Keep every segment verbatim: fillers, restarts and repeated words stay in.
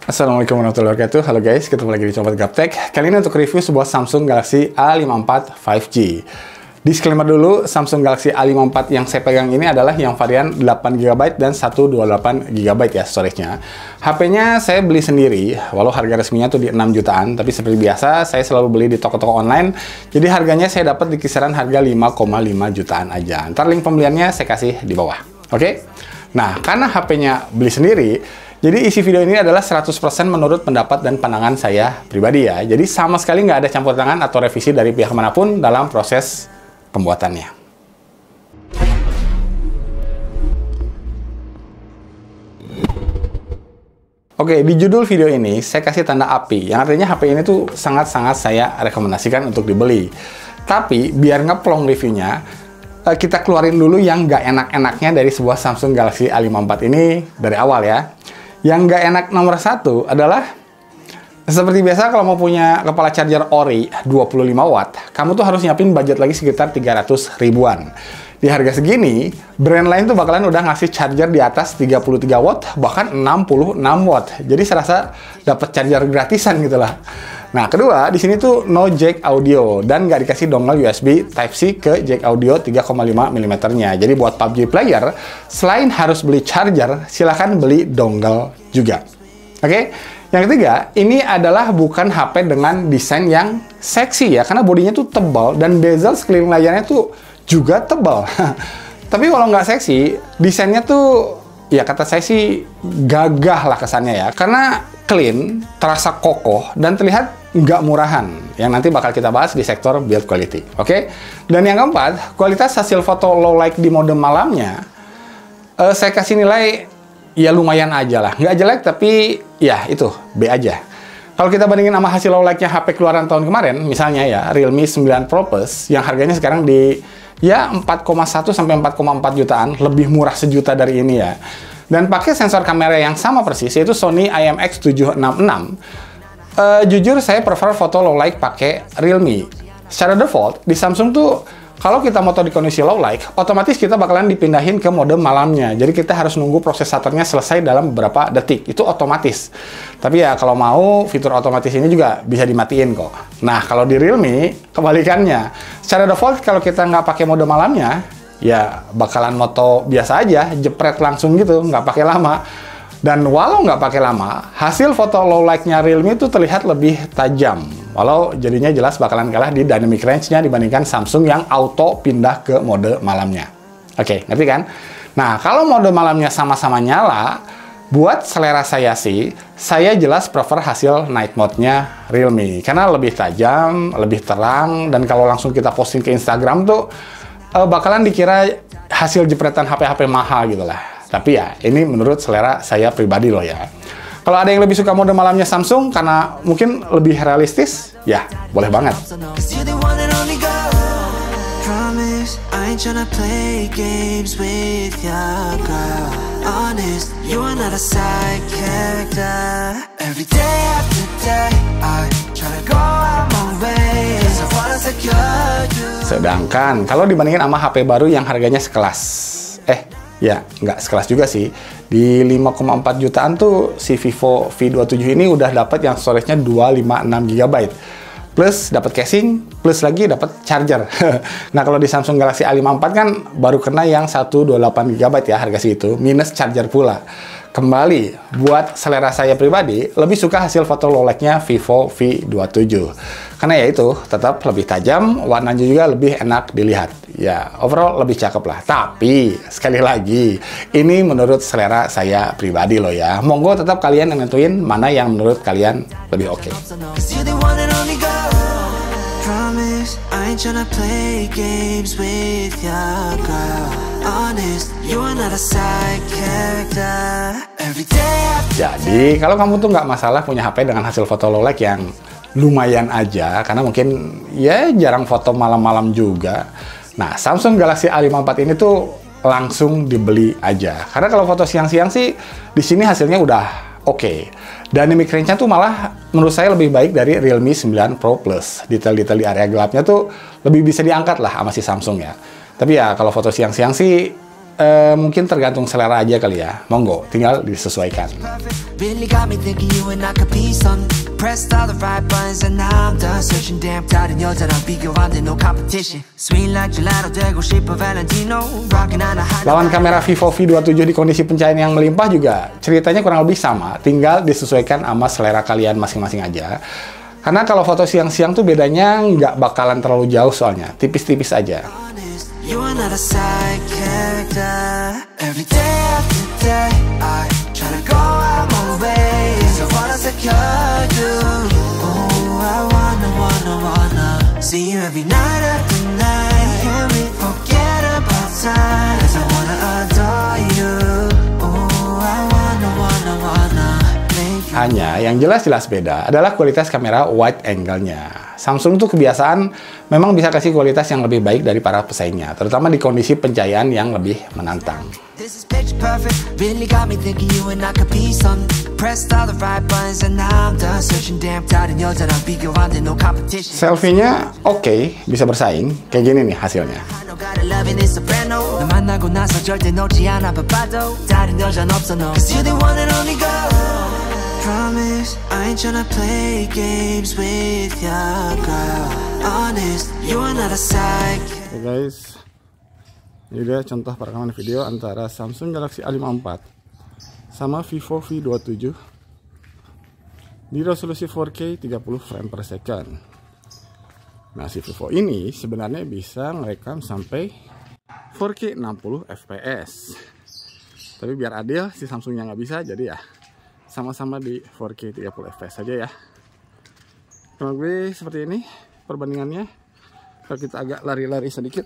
Assalamualaikum warahmatullahi wabarakatuh. Halo guys, ketemu lagi di Copet Gaptek. Kali ini untuk review sebuah Samsung Galaxy A lima puluh empat lima G. Disclaimer dulu, Samsung Galaxy A lima puluh empat yang saya pegang ini adalah yang varian delapan giga byte dan seratus dua puluh delapan giga byte ya storage-nya. H P-nya saya beli sendiri, walau harga resminya tuh di enam jutaan, tapi seperti biasa saya selalu beli di toko-toko online. Jadi harganya saya dapat di kisaran harga lima koma lima jutaan aja. Ntar link pembeliannya saya kasih di bawah. Oke? Okay? Nah, karena H P-nya beli sendiri, jadi isi video ini adalah seratus persen menurut pendapat dan pandangan saya pribadi ya. Jadi sama sekali nggak ada campur tangan atau revisi dari pihak manapun dalam proses pembuatannya. Oke, di judul video ini saya kasih tanda api, yang artinya H P ini tuh sangat-sangat saya rekomendasikan untuk dibeli. Tapi biar ngeplong reviewnya, kita keluarin dulu yang nggak enak-enaknya dari sebuah Samsung Galaxy A lima puluh empat ini dari awal ya. Yang nggak enak nomor satu adalah seperti biasa kalau mau punya kepala charger ori dua puluh lima watt, kamu tuh harus nyiapin budget lagi sekitar tiga ratus ribuan. Di harga segini, brand lain tuh bakalan udah ngasih charger di atas tiga puluh tiga watt, bahkan enam puluh enam watt. Jadi serasa dapat charger gratisan gitu lah. Nah, kedua, di sini tuh no jack audio dan nggak dikasih dongle U S B Type-C ke jack audio tiga koma lima milimeter-nya. Jadi buat P U B G player, selain harus beli charger, silahkan beli dongle juga. Oke? Okay? Yang ketiga, ini adalah bukan H P dengan desain yang seksi ya, karena bodinya tuh tebal dan bezel sekeliling layarnya tuh juga tebal. Tapi kalau nggak seksi, desainnya tuh ya kata saya sih gagah lah kesannya ya, karena clean, terasa kokoh, dan terlihat nggak murahan, yang nanti bakal kita bahas di sektor build quality. Oke? Okay? Dan yang keempat, kualitas hasil foto low light di mode malamnya, uh, saya kasih nilai ya lumayan aja lah. Nggak jelek, tapi ya itu, B aja. Kalau kita bandingin sama hasil low light-nya H P keluaran tahun kemarin, misalnya ya Realme sembilan Pro Plus, yang harganya sekarang di ya empat koma satu sampai empat koma empat jutaan, lebih murah sejuta dari ini ya. Dan pakai sensor kamera yang sama persis, yaitu Sony I M X tujuh enam enam. Uh, jujur saya prefer foto low light pakai Realme. Secara default di Samsung tuh kalau kita moto di kondisi low light, otomatis kita bakalan dipindahin ke mode malamnya. Jadi kita harus nunggu prosesatornya selesai dalam beberapa detik. Itu otomatis. Tapi ya kalau mau fitur otomatis ini juga bisa dimatiin kok. Nah, kalau di Realme kebalikannya. Secara default kalau kita nggak pakai mode malamnya, ya bakalan moto biasa aja, jepret langsung gitu, nggak pakai lama. Dan walau nggak pakai lama, hasil foto low light-nya Realme itu terlihat lebih tajam. Walau jadinya jelas bakalan kalah di dynamic range-nya dibandingkan Samsung yang auto pindah ke mode malamnya. Oke, ngerti kan? Nah, kalau mode malamnya sama-sama nyala, buat selera saya sih, saya jelas prefer hasil night mode-nya Realme. Karena lebih tajam, lebih terang, dan kalau langsung kita posting ke Instagram tuh, uh, bakalan dikira hasil jepretan H P-H P mahal gitu lah. Tapi ya, ini menurut selera saya pribadi loh ya. Kalau ada yang lebih suka mode malamnya Samsung karena mungkin lebih realistis, ya boleh banget. Sedangkan kalau dibandingin sama H P baru yang harganya sekelas, eh ya, nggak sekelas juga sih. Di lima koma empat jutaan tuh si Vivo V dua puluh tujuh ini udah dapat yang storage-nya dua ratus lima puluh enam giga byte. Plus dapat casing, plus lagi dapat charger. Nah, kalau di Samsung Galaxy A lima puluh empat kan baru kena yang seratus dua puluh delapan giga byte ya harga segitu, minus charger pula. Kembali, buat selera saya pribadi, lebih suka hasil foto low light-nya Vivo V dua puluh tujuh. Karena ya itu, tetap lebih tajam, warnanya juga lebih enak dilihat. Ya, overall lebih cakep lah. Tapi, sekali lagi, ini menurut selera saya pribadi loh ya. Monggo tetap kalian yang nentuin mana yang menurut kalian lebih oke. Okay. Jadi, kalau kamu tuh nggak masalah punya H P dengan hasil foto low light yang lumayan aja, karena mungkin ya jarang foto malam-malam juga. Nah, Samsung Galaxy A lima puluh empat ini tuh langsung dibeli aja. Karena kalau foto siang-siang sih, di sini hasilnya udah oke. Okay. Dynamic range-nya tuh malah menurut saya lebih baik dari Realme sembilan Pro Plus. Detail-detail di area gelapnya tuh lebih bisa diangkat lah sama si Samsung ya. Tapi ya kalau foto siang-siang sih uh, mungkin tergantung selera aja kali ya. Monggo, tinggal disesuaikan. Lawan kamera Vivo V dua puluh tujuh di kondisi pencahayaan yang melimpah juga ceritanya kurang lebih sama, tinggal disesuaikan sama selera kalian masing-masing aja. Karena kalau foto siang-siang tuh bedanya nggak bakalan terlalu jauh soalnya, tipis-tipis aja. Hanya yang jelas-jelas beda adalah kualitas kamera wide angle-nya. Samsung tuh kebiasaan memang bisa kasih kualitas yang lebih baik dari para pesaingnya, terutama di kondisi pencahayaan yang lebih menantang. Selfie-nya oke, okay, bisa bersaing. Kayak gini nih hasilnya. Promise, I ain't tryna play games with ya, girl. Honest, you are not a psych. Hey guys, ini dia contoh perekaman video antara Samsung Galaxy A lima puluh empat sama Vivo V dua puluh tujuh di resolusi four K tiga puluh frame per second. Nah, si Vivo ini sebenarnya bisa ngerekam sampai four K enam puluh F P S. Tapi biar adil, si Samsungnya nggak bisa, jadi ya sama-sama di four K tiga puluh F P S saja ya. Kurang lebih seperti ini perbandingannya. Kalau kita agak lari-lari sedikit.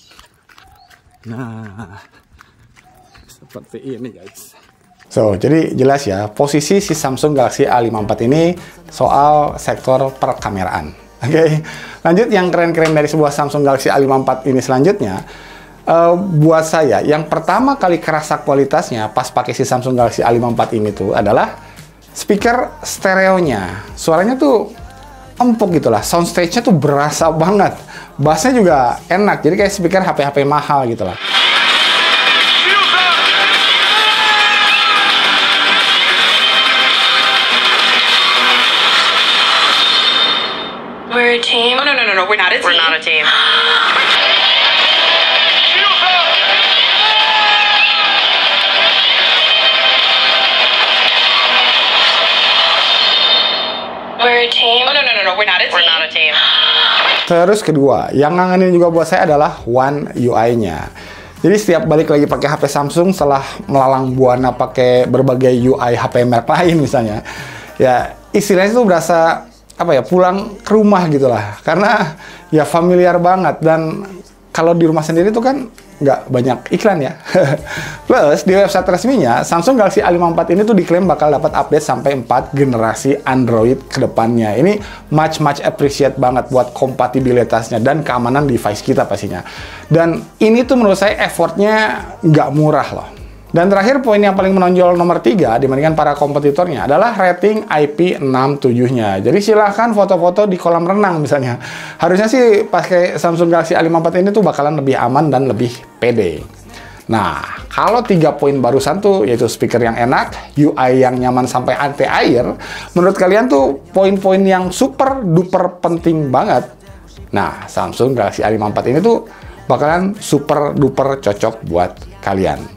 Nah, seperti ini guys. So, jadi jelas ya, posisi si Samsung Galaxy A lima puluh empat ini soal sektor perkameraan. Oke, okay? Lanjut yang keren-keren dari sebuah Samsung Galaxy A lima puluh empat ini selanjutnya. Uh, buat saya, yang pertama kali kerasa kualitasnya pas pakai si Samsung Galaxy A lima puluh empat ini tuh adalah speaker stereonya. Suaranya tuh empuk gitulah, soundstage-nya tuh berasa banget. Bassnya juga enak, jadi kayak speaker H P H P mahal gitulah. We're a team. Oh no no no no, we're not a team. We're not a team. We're a team. Oh no no no no, we're not a team. We're not a team. Terus kedua, yang ngangenin juga buat saya adalah One U I-nya. Jadi setiap balik lagi pakai H P Samsung setelah melalang buana pakai berbagai U I H P merek lain misalnya, ya istilahnya itu berasa apa ya, pulang ke rumah gitulah. Karena ya familiar banget, dan kalau di rumah sendiri tuh kan nggak banyak iklan ya. Plus di website resminya Samsung Galaxy A lima puluh empat ini tuh diklaim bakal dapat update sampai empat generasi Android ke depannya. Ini much much appreciate banget buat kompatibilitasnya dan keamanan device kita pastinya. Dan ini tuh menurut saya effortnya nggak murah loh. Dan terakhir, poin yang paling menonjol nomor tiga dibandingkan para kompetitornya adalah rating I P enam puluh tujuh-nya. Jadi silahkan foto-foto di kolam renang misalnya. Harusnya sih pakai Samsung Galaxy A lima puluh empat ini tuh bakalan lebih aman dan lebih pede. Nah, kalau tiga poin barusan tuh, yaitu speaker yang enak, U I yang nyaman sampai anti air, menurut kalian tuh poin-poin yang super duper penting banget. Nah, Samsung Galaxy A lima puluh empat ini tuh bakalan super duper cocok buat kalian.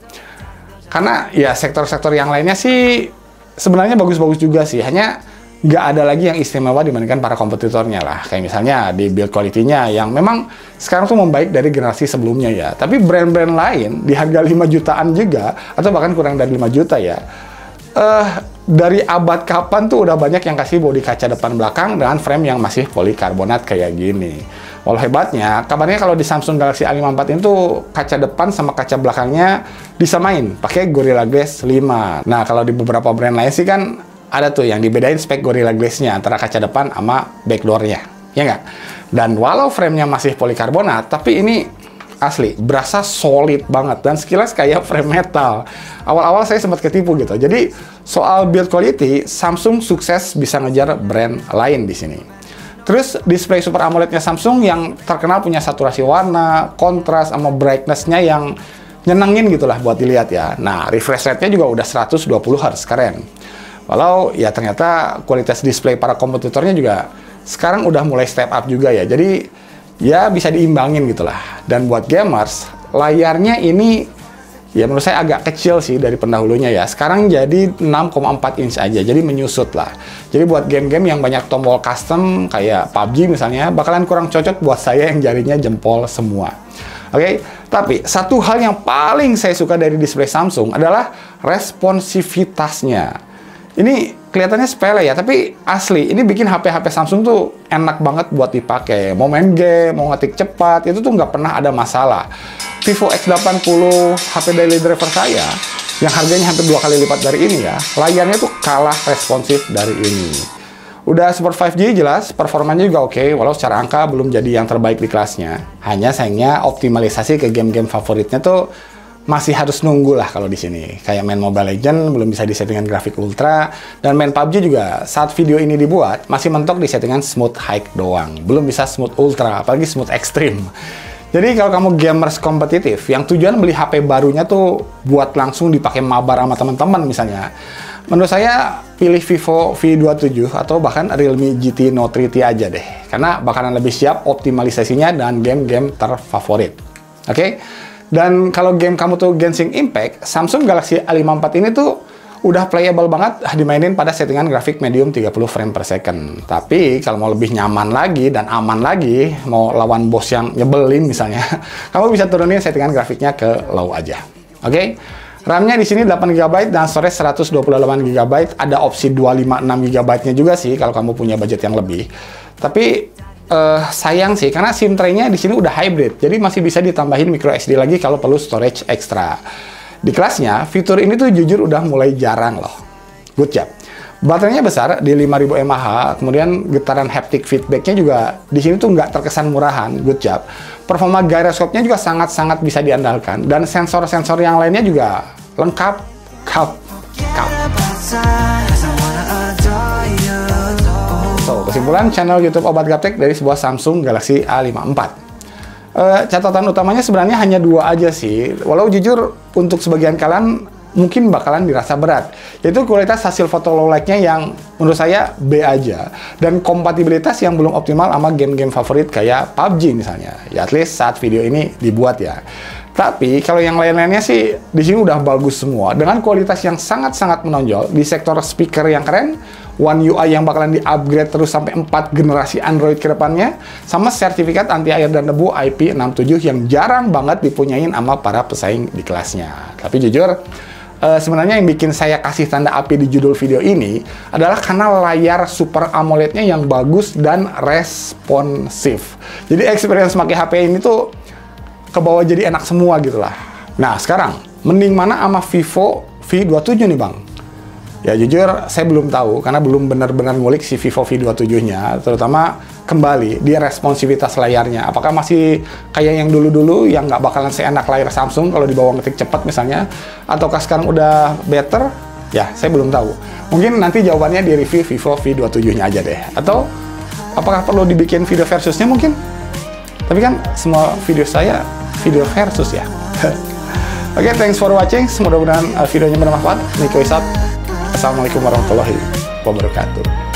Karena ya sektor-sektor yang lainnya sih sebenarnya bagus-bagus juga sih, hanya nggak ada lagi yang istimewa dibandingkan para kompetitornya lah. Kayak misalnya di build quality-nya yang memang sekarang tuh membaik dari generasi sebelumnya ya. Tapi brand-brand lain di harga lima jutaan juga, atau bahkan kurang dari lima juta ya, uh, dari abad kapan tuh udah banyak yang kasih bodi kaca depan belakang dengan frame yang masih polikarbonat kayak gini. Walau hebatnya, kabarnya kalau di Samsung Galaxy A lima puluh empat ini tuh kaca depan sama kaca belakangnya disamain pakai Gorilla Glass lima. Nah, kalau di beberapa brand lain sih kan ada tuh yang dibedain spek Gorilla Glass-nya antara kaca depan sama backdoor-nya, ya nggak? Dan walau frame-nya masih polikarbonat, tapi ini asli berasa solid banget dan sekilas kayak frame metal. Awal-awal saya sempat ketipu gitu. Jadi soal build quality, Samsung sukses bisa ngejar brand lain di sini. Terus display Super AMOLED-nya Samsung yang terkenal punya saturasi warna, kontras, sama brightness-nya yang nyenengin gitulah buat dilihat ya. Nah, refresh rate-nya juga udah seratus dua puluh hertz, keren. Walau ya ternyata kualitas display para kompetitornya juga sekarang udah mulai step up juga ya. Jadi ya bisa diimbangin gitulah. Dan buat gamers, layarnya ini ya menurut saya agak kecil sih dari pendahulunya ya. Sekarang jadi enam koma empat inch aja, jadi menyusut lah. Jadi buat game-game yang banyak tombol custom kayak P U B G misalnya, bakalan kurang cocok buat saya yang jarinya jempol semua. Oke, okay? Tapi satu hal yang paling saya suka dari display Samsung adalah responsivitasnya. Ini kelihatannya sepele ya, tapi asli ini bikin H P-H P Samsung tuh enak banget buat dipakai. Mau main game, mau ngetik cepat, itu tuh nggak pernah ada masalah. Vivo X delapan puluh H P daily driver saya, yang harganya hampir dua kali lipat dari ini ya, layarnya tuh kalah responsif dari ini. Udah support lima G jelas, performanya juga oke, okay, walau secara angka belum jadi yang terbaik di kelasnya. Hanya sayangnya optimalisasi ke game-game favoritnya tuh masih harus nunggu lah kalau di sini. Kayak main Mobile Legends belum bisa disettingan grafik ultra, dan main P U B G juga saat video ini dibuat masih mentok di settingan smooth high doang, belum bisa smooth ultra, apalagi smooth extreme. Jadi kalau kamu gamers kompetitif yang tujuan beli H P barunya tuh buat langsung dipakai mabar sama teman-teman misalnya, menurut saya pilih Vivo V dua puluh tujuh atau bahkan Realme G T Note tiga T aja deh, karena bakalan lebih siap optimalisasinya dan game-game terfavorit. Oke? Okay? Dan kalau game kamu tuh Genshin Impact, Samsung Galaxy A lima puluh empat ini tuh udah playable banget dimainin pada settingan grafik medium tiga puluh frame per second. Tapi kalau mau lebih nyaman lagi dan aman lagi, mau lawan bos yang nyebelin misalnya, kamu bisa turunin settingan grafiknya ke low aja. Oke? Okay? RAM-nya di sini delapan giga byte dan storage seratus dua puluh delapan giga byte. Ada opsi dua ratus lima puluh enam giga byte-nya juga sih kalau kamu punya budget yang lebih. Tapi uh, sayang sih karena SIM tray-nya di sini udah hybrid. Jadi masih bisa ditambahin micro S D lagi kalau perlu storage ekstra. Di kelasnya, fitur ini tuh jujur udah mulai jarang loh. Good job. Baterainya besar di lima ribu mAh, kemudian getaran haptic feedback-nya juga di sini tuh nggak terkesan murahan. Good job. Performa gyroscope-nya juga sangat-sangat bisa diandalkan, dan sensor-sensor yang lainnya juga lengkap. Kap, kap. So, kesimpulan channel YouTube Obat Gaptek dari sebuah Samsung Galaxy A lima puluh empat. Uh, catatan utamanya sebenarnya hanya dua aja sih, walau jujur untuk sebagian kalian mungkin bakalan dirasa berat, yaitu kualitas hasil foto low light-nya yang menurut saya B aja, dan kompatibilitas yang belum optimal sama game-game favorit kayak P U B G misalnya, ya at least saat video ini dibuat ya. Tapi kalau yang lain-lainnya sih di sini udah bagus semua, dengan kualitas yang sangat-sangat menonjol di sektor speaker yang keren, One U I yang bakalan di-upgrade terus sampai empat generasi Android ke depannya, sama sertifikat anti air dan debu I P enam puluh tujuh yang jarang banget dipunyain sama para pesaing di kelasnya. Tapi jujur, uh, sebenarnya yang bikin saya kasih tanda api di judul video ini adalah karena layar Super AMOLED-nya yang bagus dan responsif. Jadi experience pakai H P ini tuh kebawa jadi enak semua gitu lah. Nah sekarang, mending mana sama Vivo V dua puluh tujuh nih bang? Ya jujur, saya belum tahu, karena belum benar-benar ngulik si Vivo V dua puluh tujuh-nya, terutama kembali, dia responsivitas layarnya. Apakah masih kayak yang dulu-dulu, yang nggak bakalan seenak layar Samsung kalau dibawa ngetik cepat misalnya, ataukah sekarang udah better? Ya, saya belum tahu. Mungkin nanti jawabannya di review Vivo V dua puluh tujuh-nya aja deh. Atau, apakah perlu dibikin video versusnya mungkin? Tapi kan, semua video saya video versus ya. Oke, okay, thanks for watching. Mudah-mudahan uh, videonya bermanfaat. Nico is out. Assalamualaikum warahmatullahi wabarakatuh.